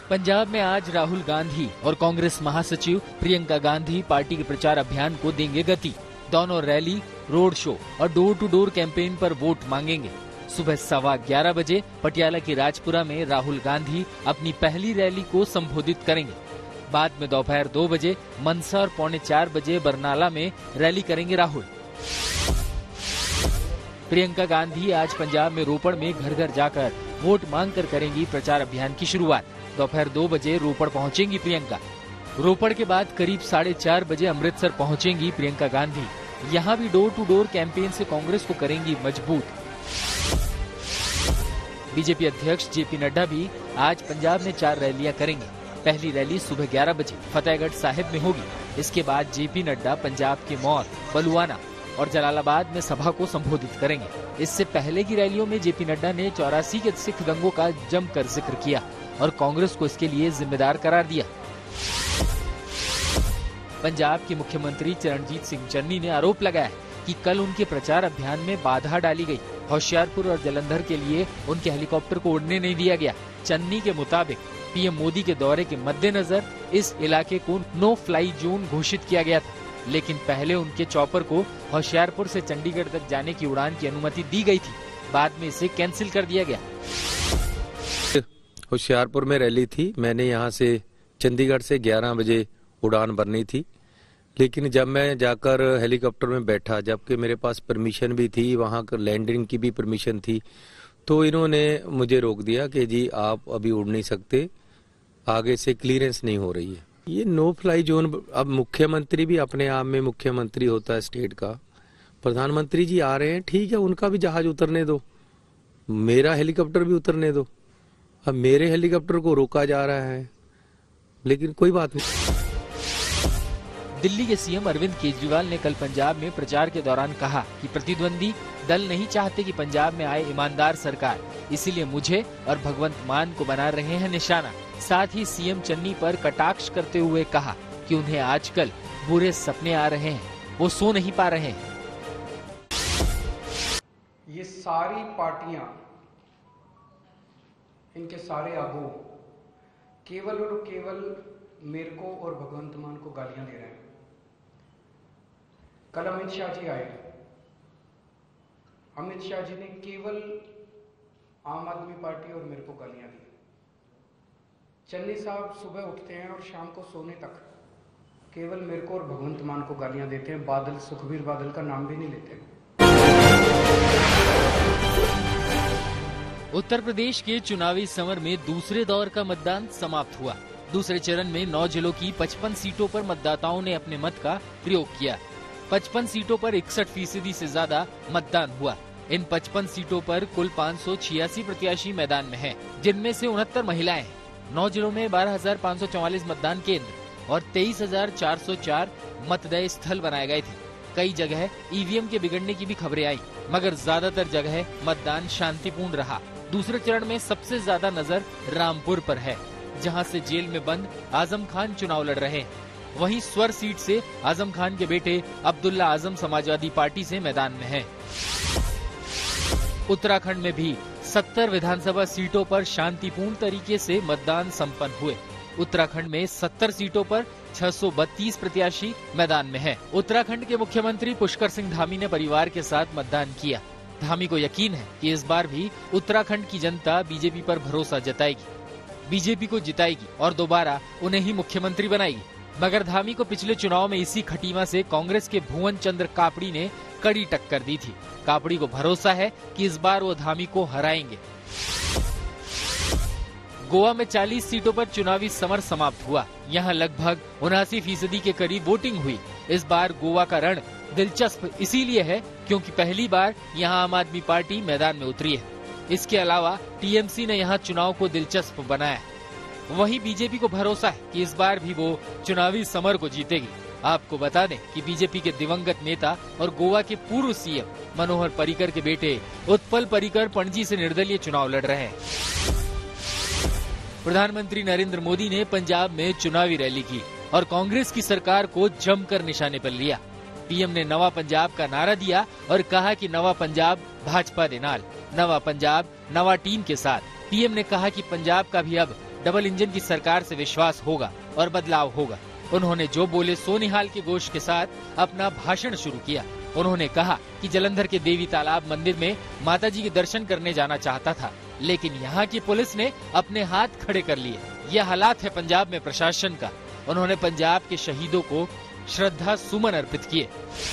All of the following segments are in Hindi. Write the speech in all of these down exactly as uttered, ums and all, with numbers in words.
पंजाब में आज राहुल गांधी और कांग्रेस महासचिव प्रियंका गांधी पार्टी के प्रचार अभियान को देंगे गति। दोनों रैली, रोड शो और डोर टू डोर कैंपेन पर वोट मांगेंगे। सुबह सवा ग्यारह बजे पटियाला की राजपुरा में राहुल गांधी अपनी पहली रैली को संबोधित करेंगे। बाद में दोपहर दो बजे मनसा और पौने चार बजे बरनाला में रैली करेंगे राहुल। प्रियंका गांधी आज पंजाब में रोपड़ में घर घर जाकर वोट मांग कर करेंगी प्रचार अभियान की शुरुआत। दोपहर दो बजे रोपड़ पहुंचेंगी प्रियंका। रोपड़ के बाद करीब साढ़े चार बजे अमृतसर पहुंचेंगी प्रियंका गांधी। यहां भी डोर टू डोर कैंपेन से कांग्रेस को करेंगी मजबूत। बीजेपी अध्यक्ष जेपी नड्डा भी आज पंजाब में चार रैलियां करेंगे। पहली रैली सुबह ग्यारह बजे फतेहगढ़ साहिब में होगी। इसके बाद जेपी नड्डा पंजाब के मौर, बलुआना और जलालाबाद में सभा को संबोधित करेंगे। इससे पहले की रैलियों में जेपी नड्डा ने चौरासी के सिख दंगों का जमकर जिक्र किया और कांग्रेस को इसके लिए जिम्मेदार करार दिया। पंजाब के मुख्यमंत्री चरणजीत सिंह चन्नी ने आरोप लगाया कि कल उनके प्रचार अभियान में बाधा डाली गई। होशियारपुर और जलंधर के लिए उनके हेलीकॉप्टर को उड़ने नहीं दिया गया। चन्नी के मुताबिक पीएम मोदी के दौरे के मद्देनजर इस इलाके को नो फ्लाई जोन घोषित किया गया था, लेकिन पहले उनके चॉपर को होशियारपुर से चंडीगढ़ तक जाने की उड़ान की अनुमति दी गई थी। बाद में इसे कैंसिल कर दिया गया। होशियारपुर में रैली थी। मैंने यहाँ से चंडीगढ़ से ग्यारह बजे उड़ान भरनी थी, लेकिन जब मैं जाकर हेलीकॉप्टर में बैठा, जबकि मेरे पास परमिशन भी थी, वहाँ कर लैंडिंग की भी परमिशन थी, तो इन्होंने मुझे रोक दिया कि जी आप अभी उड़ नहीं सकते, आगे से क्लियरेंस नहीं हो रही है। ये नो फ्लाई जोन, अब मुख्यमंत्री भी अपने आप में मुख्यमंत्री होता है स्टेट का। प्रधानमंत्री जी आ रहे हैं, ठीक है, उनका भी जहाज उतरने दो, मेरा हेलीकॉप्टर भी उतरने दो। अब मेरे हेलीकॉप्टर को रोका जा रहा है, लेकिन कोई बात नहीं। दिल्ली के सीएम अरविंद केजरीवाल ने कल पंजाब में प्रचार के दौरान कहा कि प्रतिद्वंदी दल नहीं चाहते कि पंजाब में आए ईमानदार सरकार, इसीलिए मुझे और भगवंत मान को बना रहे हैं निशाना। साथ ही सीएम चन्नी पर कटाक्ष करते हुए कहा कि उन्हें आजकल बुरे सपने आ रहे हैं, वो सो नहीं पा रहे हैं। ये सारी पार्टियां, इनके सारे आगू केवल और केवल मेरे को और भगवंत मान को गालियां दे रहे हैं। कल अमित शाह जी आए, अमित शाह जी ने केवल आम आदमी पार्टी और मेरे को गालियां दी। चन्नी साहब सुबह उठते हैं और शाम को सोने तक केवल मेरे को और भगवंत मान को गालियां देते हैं। बादल, सुखबीर बादल का नाम भी नहीं लेते। उत्तर प्रदेश के चुनावी समर में दूसरे दौर का मतदान समाप्त हुआ। दूसरे चरण में नौ जिलों की पचपन सीटों पर मतदाताओं ने अपने मत का प्रयोग किया। पचपन सीटों पर इकसठ फीसदी से ज्यादा मतदान हुआ। इन पचपन सीटों पर कुल पाँच सौ छियासी प्रत्याशी मैदान में हैं, जिनमें से उनहत्तर महिलाएं हैं। नौ जिलों में बारह हजार पाँच सौ चौवालीस मतदान केंद्र और तेईस हजार चार सौ चार मतदेय स्थल बनाए गए थे। कई जगह ईवीएम के बिगड़ने की भी खबरें आई, मगर ज्यादातर जगह मतदान शांतिपूर्ण रहा। दूसरे चरण में सबसे ज्यादा नजर रामपुर पर है, जहां से जेल में बंद आजम खान चुनाव लड़ रहे हैं। वहीं स्वर सीट से आजम खान के बेटे अब्दुल्ला आजम समाजवादी पार्टी से मैदान में हैं। उत्तराखंड में भी सत्तर विधानसभा सीटों पर शांतिपूर्ण तरीके से मतदान संपन्न हुए। उत्तराखंड में सत्तर सीटों पर छह सौ बत्तीस प्रत्याशी मैदान में हैं। उत्तराखंड के मुख्यमंत्री पुष्कर सिंह धामी ने परिवार के साथ मतदान किया। धामी को यकीन है कि इस बार भी उत्तराखंड की जनता बीजेपी पर भरोसा जताएगी, बीजेपी को जिताएगी और दोबारा उन्हें ही मुख्यमंत्री बनाएगी। मगर धामी को पिछले चुनाव में इसी खटीमा से कांग्रेस के भुवन चंद्र कापड़ी ने कड़ी टक्कर दी थी। कापड़ी को भरोसा है कि इस बार वो धामी को हराएंगे। गोवा में चालीस सीटों पर चुनावी समर समाप्त हुआ। यहाँ लगभग उनासी फीसदी के करीब वोटिंग हुई। इस बार गोवा का रण दिलचस्प इसीलिए है क्योंकि पहली बार यहाँ आम आदमी पार्टी मैदान में उतरी है। इसके अलावा टीएमसी ने यहाँ चुनाव को दिलचस्प बनाया। वहीं बीजेपी को भरोसा है कि इस बार भी वो चुनावी समर को जीतेगी। आपको बता दें कि बीजेपी के दिवंगत नेता और गोवा के पूर्व सीएम मनोहर पर्रिकर के बेटे उत्पल पर्रिकर पणजी से निर्दलीय चुनाव लड़ रहे हैं। प्रधानमंत्री नरेंद्र मोदी ने पंजाब में चुनावी रैली की और कांग्रेस की सरकार को जमकर निशाने पर लिया। पीएम ने नवा पंजाब का नारा दिया और कहा कि नवा पंजाब भाजपा दे नाल, नवा पंजाब नवा टीम के साथ। पीएम ने कहा कि पंजाब का भी अब डबल इंजन की सरकार से विश्वास होगा और बदलाव होगा। उन्होंने जो बोले सो निहाल के गोश्त के साथ अपना भाषण शुरू किया। उन्होंने कहा कि जलंधर के देवी तालाब मंदिर में माताजी के दर्शन करने जाना चाहता था, लेकिन यहाँ की पुलिस ने अपने हाथ खड़े कर लिए। यह हालात है पंजाब में प्रशासन का। उन्होंने पंजाब के शहीदों को श्रद्धा सुमन अर्पित किए।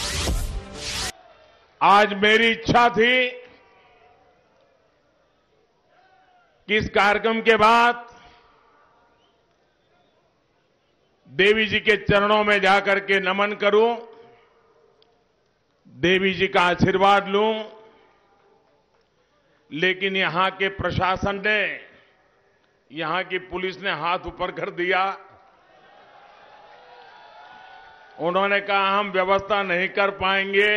आज मेरी इच्छा थी कि इस कार्यक्रम के बाद देवी जी के चरणों में जाकर के नमन करूं, देवी जी का आशीर्वाद लूं, लेकिन यहां के प्रशासन ने, यहां की पुलिस ने हाथ ऊपर कर दिया। उन्होंने कहा हम व्यवस्था नहीं कर पाएंगे।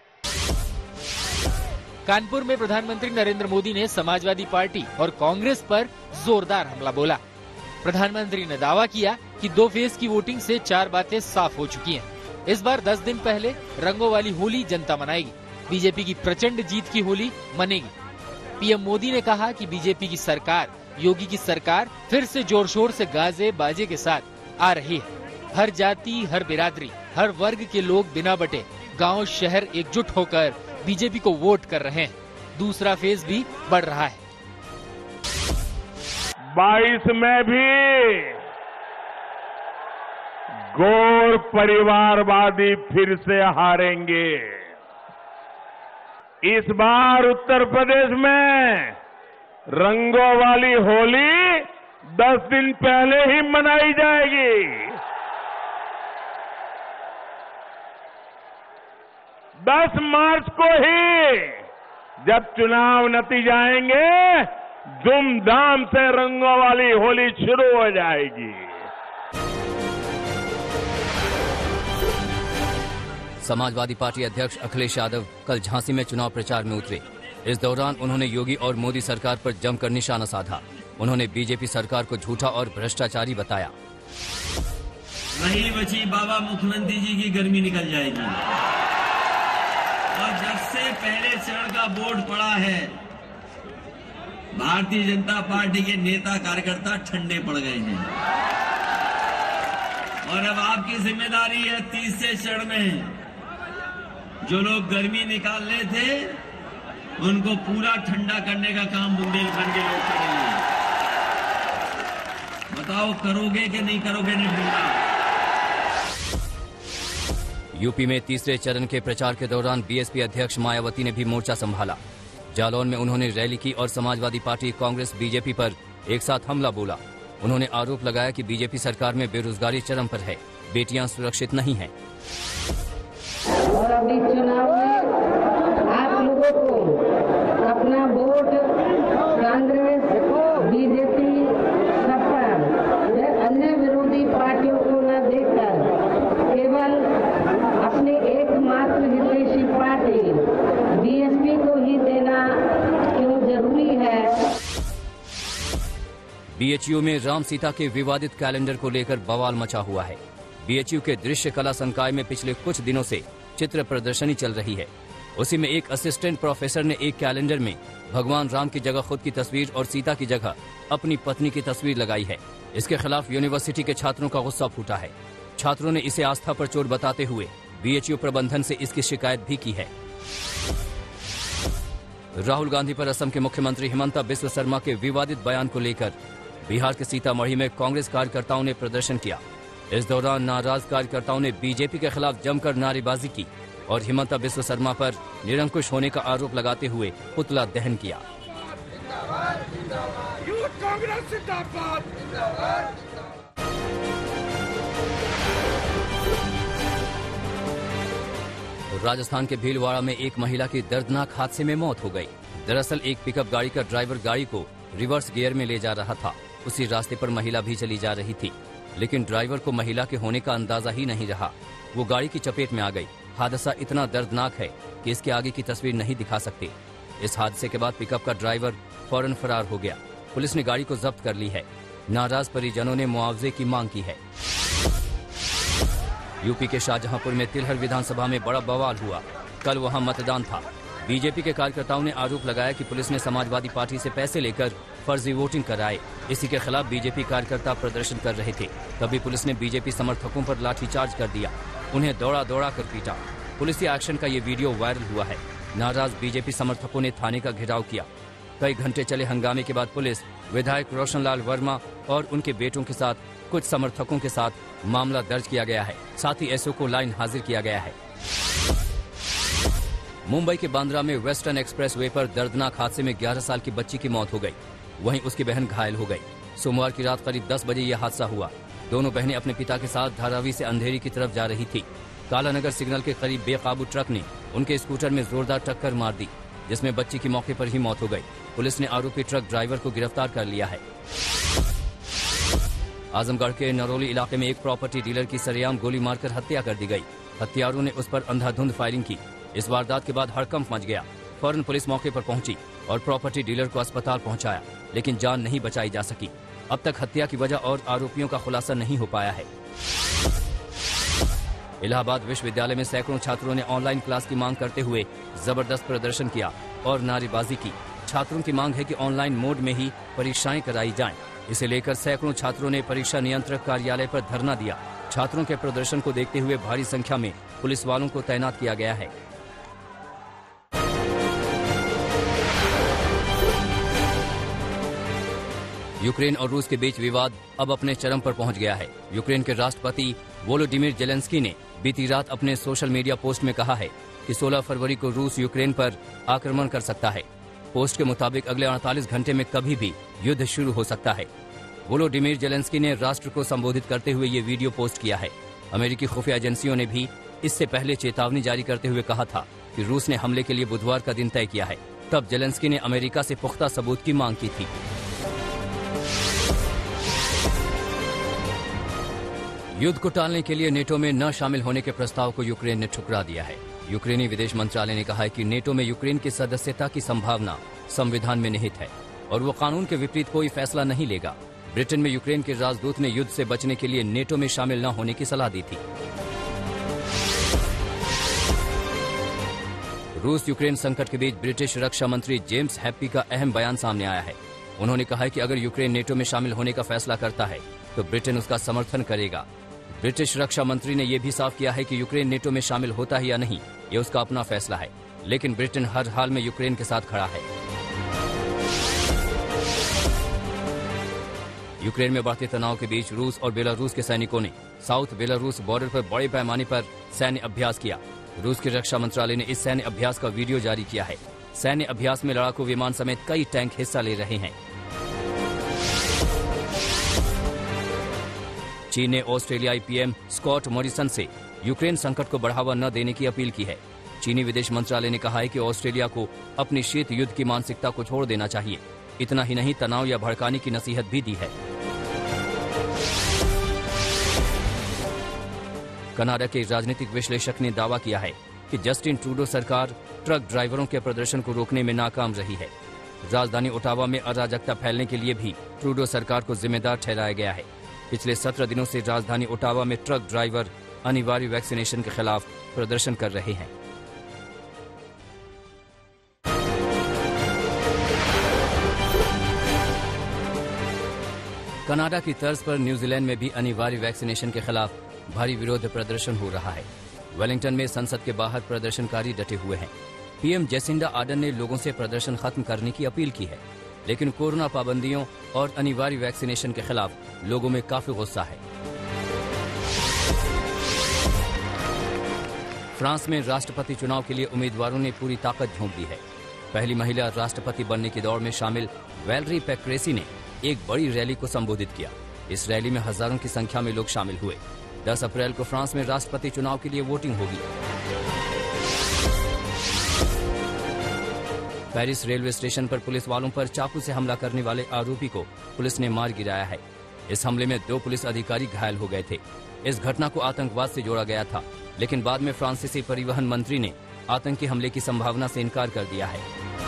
कानपुर में प्रधानमंत्री नरेंद्र मोदी ने समाजवादी पार्टी और कांग्रेस पर जोरदार हमला बोला। प्रधानमंत्री ने दावा किया कि दो फेज की वोटिंग से चार बातें साफ हो चुकी हैं। इस बार दस दिन पहले रंगों वाली होली जनता मनाएगी। बीजेपी की प्रचंड जीत की होली मनेगी। पीएम मोदी ने कहा कि बीजेपी की सरकार, योगी की सरकार फिर से जोर शोर से गाजे बाजे के साथ आ रही है। हर जाति, हर बिरादरी, हर वर्ग के लोग बिना बटे गांव शहर एकजुट होकर बीजेपी को वोट कर रहे हैं। दूसरा फेज भी बढ़ रहा है। बाईस में भी गौर परिवारवादी फिर से हारेंगे। इस बार उत्तर प्रदेश में रंगों वाली होली दस दिन पहले ही मनाई जाएगी। दस मार्च को ही जब चुनाव नतीजे आएंगे, धूमधाम से रंगों वाली होली शुरू हो जाएगी। समाजवादी पार्टी अध्यक्ष अखिलेश यादव कल झांसी में चुनाव प्रचार में उतरे। इस दौरान उन्होंने योगी और मोदी सरकार पर जमकर निशाना साधा। उन्होंने बीजेपी सरकार को झूठा और भ्रष्टाचारी बताया। रही बची बाबा मुख्यमंत्री जी की गर्मी निकल जाएगी। और जब से पहले चरण का वोट पड़ा है, भारतीय जनता पार्टी के नेता कार्यकर्ता ठंडे पड़ गए हैं। और अब आपकी जिम्मेदारी है तीसरे चरण में जो लोग गर्मी निकाल रहे थे, उनको पूरा ठंडा करने का काम बुंदेलखंड के लोग करेंगे। बताओ करोगे कि नहीं करोगे नहीं ठंडा? यूपी में तीसरे चरण के प्रचार के दौरान बीएसपी अध्यक्ष मायावती ने भी मोर्चा संभाला। जालौन में उन्होंने रैली की और समाजवादी पार्टी, कांग्रेस, बीजेपी पर एक साथ हमला बोला। उन्होंने आरोप लगाया कि बीजेपी सरकार में बेरोजगारी चरम पर है, बेटियां सुरक्षित नहीं हैं। और अभी चुनाव में आप लोगों को अपना वोट कांग्रेस, बीजेपी, सपा या अन्य विरोधी पार्टियों को न देकर केवल अपने एकमात्र हितैषी पार्टी बीएसपी को ही देना क्यों जरूरी है? बीएचयू में राम सीता के विवादित कैलेंडर को लेकर बवाल मचा हुआ है। बीएचयू के दृश्य कला संकाय में पिछले कुछ दिनों से चित्र प्रदर्शनी चल रही है। उसी में एक असिस्टेंट प्रोफेसर ने एक कैलेंडर में भगवान राम की जगह खुद की तस्वीर और सीता की जगह अपनी पत्नी की तस्वीर लगाई है। इसके खिलाफ यूनिवर्सिटी के छात्रों का गुस्सा फूटा है। छात्रों ने इसे आस्था पर चोट बताते हुए बीएचयू प्रबंधन से इसकी शिकायत भी की है। राहुल गांधी पर असम के मुख्यमंत्री हिमंता बिस्वा शर्मा के विवादित बयान को लेकर बिहार के सीतामढ़ी में कांग्रेस कार्यकर्ताओं ने प्रदर्शन किया। इस दौरान नाराज कार्यकर्ताओं ने बीजेपी के खिलाफ जमकर नारेबाजी की और हिमंता बिस्वा शर्मा पर निरंकुश होने का आरोप लगाते हुए पुतला दहन किया। राजस्थान के भीलवाड़ा में एक महिला की दर्दनाक हादसे में मौत हो गई। दरअसल एक पिकअप गाड़ी का ड्राइवर गाड़ी को रिवर्स गियर में ले जा रहा था। उसी रास्ते पर महिला भी चली जा रही थी, लेकिन ड्राइवर को महिला के होने का अंदाजा ही नहीं रहा। वो गाड़ी की चपेट में आ गई। हादसा इतना दर्दनाक है कि इसके आगे की तस्वीर नहीं दिखा सकते। इस हादसे के बाद पिकअप का ड्राइवर फौरन फरार हो गया। पुलिस ने गाड़ी को जब्त कर ली है। नाराज परिजनों ने मुआवजे की मांग की है। यूपी के शाहजहांपुर में तिलहर विधानसभा में बड़ा बवाल हुआ। कल वहां मतदान था। बीजेपी के कार्यकर्ताओं ने आरोप लगाया कि पुलिस ने समाजवादी पार्टी से पैसे लेकर फर्जी वोटिंग कराए। इसी के खिलाफ बीजेपी कार्यकर्ता प्रदर्शन कर रहे थे, तभी पुलिस ने बीजेपी समर्थकों पर लाठीचार्ज कर दिया, उन्हें दौड़ा दौड़ा कर पीटा। पुलिस एक्शन का ये वीडियो वायरल हुआ है। नाराज बीजेपी समर्थकों ने थाने का घेराव किया। कई घंटे चले हंगामे के बाद पुलिस विधायक रोशनलाल वर्मा और उनके बेटों के साथ कुछ समर्थकों के साथ मामला दर्ज किया गया है। साथ ही एसओ को लाइन हाजिर किया गया है। मुंबई के बांद्रा में वेस्टर्न एक्सप्रेस वे पर दर्दनाक हादसे में ग्यारह साल की बच्ची की मौत हो गई, वहीं उसकी बहन घायल हो गई। सोमवार की रात करीब दस बजे यह हादसा हुआ। दोनों बहनें अपने पिता के साथ धारावी से अंधेरी की तरफ जा रही थी। कालानगर सिग्नल के करीब बेकाबू ट्रक ने उनके स्कूटर में जोरदार टक्कर मार दी, जिसमें बच्ची की मौके पर ही मौत हो गई। पुलिस ने आरोपी ट्रक ड्राइवर को गिरफ्तार कर लिया है। आजमगढ़ के नरौली इलाके में एक प्रॉपर्टी डीलर की सरेआम गोली मारकर हत्या कर दी गई। हत्यारों ने उस पर अंधाधुंध फायरिंग की। इस वारदात के बाद हड़कंप मच गया। फौरन पुलिस मौके पर पहुंची और प्रॉपर्टी डीलर को अस्पताल पहुंचाया, लेकिन जान नहीं बचाई जा सकी। अब तक हत्या की वजह और आरोपियों का खुलासा नहीं हो पाया है। इलाहाबाद विश्वविद्यालय में सैकड़ों छात्रों ने ऑनलाइन क्लास की मांग करते हुए जबरदस्त प्रदर्शन किया और नारेबाजी की। छात्रों की मांग है कि ऑनलाइन मोड में ही परीक्षाएं कराई जाएं। इसे लेकर सैकड़ों छात्रों ने परीक्षा नियंत्रक कार्यालय पर धरना दिया। छात्रों के प्रदर्शन को देखते हुए भारी संख्या में पुलिस वालों को तैनात किया गया है। यूक्रेन और रूस के बीच विवाद अब अपने चरम पर पहुंच गया है। यूक्रेन के राष्ट्रपति वोलोडिमिर जेलेंस्की ने बीती रात अपने सोशल मीडिया पोस्ट में कहा है कि सोलह फरवरी को रूस यूक्रेन पर आक्रमण कर सकता है। पोस्ट के मुताबिक अगले अड़तालीस घंटे में कभी भी युद्ध शुरू हो सकता है। वोलोडिमिर जेलेंस्की ने राष्ट्र को संबोधित करते हुए ये वीडियो पोस्ट किया है। अमेरिकी खुफिया एजेंसियों ने भी इससे पहले चेतावनी जारी करते हुए कहा था कि रूस ने हमले के लिए बुधवार का दिन तय किया है। तब जेलेंस्की ने अमेरिका से पुख्ता सबूत की मांग की थी। युद्ध को टालने के लिए नेटो में न शामिल होने के प्रस्ताव को यूक्रेन ने ठुकरा दिया है। यूक्रेनी विदेश मंत्रालय ने कहा है कि नेटो में यूक्रेन की सदस्यता की संभावना संविधान में निहित है और वो कानून के विपरीत कोई फैसला नहीं लेगा। ब्रिटेन में यूक्रेन के राजदूत ने युद्ध से बचने के लिए नेटो में शामिल न होने की सलाह दी थी। रूस यूक्रेन संकट के बीच ब्रिटिश रक्षा मंत्री जेम्स हैप्पी का अहम बयान सामने आया है। उन्होंने कहा है कि अगर यूक्रेन नेटो में शामिल होने का फैसला करता है तो ब्रिटेन उसका समर्थन करेगा। ब्रिटिश रक्षा मंत्री ने यह भी साफ किया है कि यूक्रेन नेटो में शामिल होता है या नहीं, ये उसका अपना फैसला है, लेकिन ब्रिटेन हर हाल में यूक्रेन के साथ खड़ा है। यूक्रेन में बढ़ते तनाव के बीच रूस और बेलारूस के सैनिकों ने साउथ बेलारूस बॉर्डर पर बड़े पैमाने पर सैन्य अभ्यास किया। रूस के रक्षा मंत्रालय ने इस सैन्य अभ्यास का वीडियो जारी किया है। सैन्य अभ्यास में लड़ाकू विमान समेत कई टैंक हिस्सा ले रहे हैं। चीन ने ऑस्ट्रेलियाई पीएम स्कॉट मॉरिसन से यूक्रेन संकट को बढ़ावा न देने की अपील की है। चीनी विदेश मंत्रालय ने कहा है कि ऑस्ट्रेलिया को अपनी शीत युद्ध की मानसिकता को छोड़ देना चाहिए। इतना ही नहीं, तनाव या भड़काने की नसीहत भी दी है। कनाडा के राजनीतिक विश्लेषक ने दावा किया है कि जस्टिन ट्रूडो सरकार ट्रक ड्राइवरों के प्रदर्शन को रोकने में नाकाम रही है। राजधानी ओटावा में अराजकता फैलने के लिए भी ट्रूडो सरकार को जिम्मेदार ठहराया गया है। पिछले सत्रह दिनों से राजधानी ओटावा में ट्रक ड्राइवर अनिवार्य वैक्सीनेशन के खिलाफ प्रदर्शन कर रहे हैं। कनाडा की तर्ज पर न्यूजीलैंड में भी अनिवार्य वैक्सीनेशन के खिलाफ भारी विरोध प्रदर्शन हो रहा है। वेलिंगटन में संसद के बाहर प्रदर्शनकारी डटे हुए हैं। पीएम जेसिंडा आर्डन ने लोगों से प्रदर्शन खत्म करने की अपील की है, लेकिन कोरोना पाबंदियों और अनिवार्य वैक्सीनेशन के खिलाफ लोगों में काफी गुस्सा है। फ्रांस में राष्ट्रपति चुनाव के लिए उम्मीदवारों ने पूरी ताकत झोंक दी है। पहली महिला राष्ट्रपति बनने की दौड़ में शामिल वैलरी पेक्रेसी ने एक बड़ी रैली को संबोधित किया। इस रैली में हजारों की संख्या में लोग शामिल हुए। दस अप्रैल को फ्रांस में राष्ट्रपति चुनाव के लिए वोटिंग होगी। पेरिस रेलवे स्टेशन पर पुलिस वालों पर चाकू से हमला करने वाले आरोपी को पुलिस ने मार गिराया है। इस हमले में दो पुलिस अधिकारी घायल हो गए थे। इस घटना को आतंकवाद से जोड़ा गया था, लेकिन बाद में फ्रांसीसी परिवहन मंत्री ने आतंकी हमले की संभावना से इनकार कर दिया है।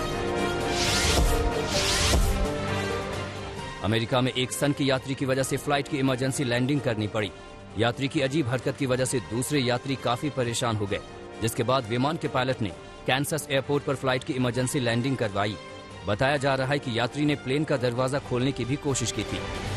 अमेरिका में एक सन की यात्री की वजह से फ्लाइट की इमरजेंसी लैंडिंग करनी पड़ी। यात्री की अजीब हरकत की वजह से दूसरे यात्री काफी परेशान हो गए, जिसके बाद विमान के पायलट ने कैंसस एयरपोर्ट पर फ्लाइट की इमरजेंसी लैंडिंग करवाई। बताया जा रहा है कि यात्री ने प्लेन का दरवाजा खोलने की भी कोशिश की थी।